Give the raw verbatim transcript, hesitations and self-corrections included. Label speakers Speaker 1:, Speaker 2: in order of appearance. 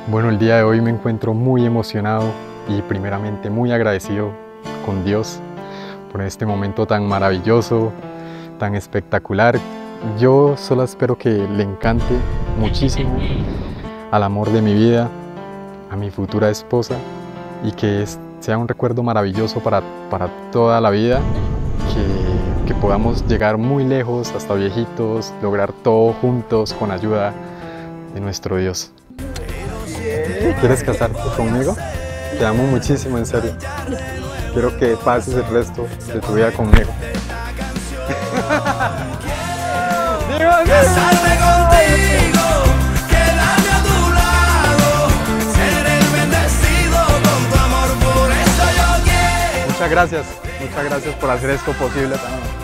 Speaker 1: Bueno, el día de hoy me encuentro muy emocionado y primeramente muy agradecido con Dios por este momento tan maravilloso, tan espectacular. Yo solo espero que le encante muchísimo al amor de mi vida, a mi futura esposa, y que es- sea un recuerdo maravilloso para, para toda la vida, que, que podamos llegar muy lejos hasta viejitos, lograr todo juntos con ayuda de nuestro Dios. ¿Quieres casarte conmigo? Te amo muchísimo, en serio. Quiero que pases el resto de tu vida conmigo.
Speaker 2: Casarme contigo, quedarme a tu lado, ser el bendecido con tu amor, por eso yo quiero.
Speaker 1: Muchas gracias, muchas gracias por hacer esto posible también.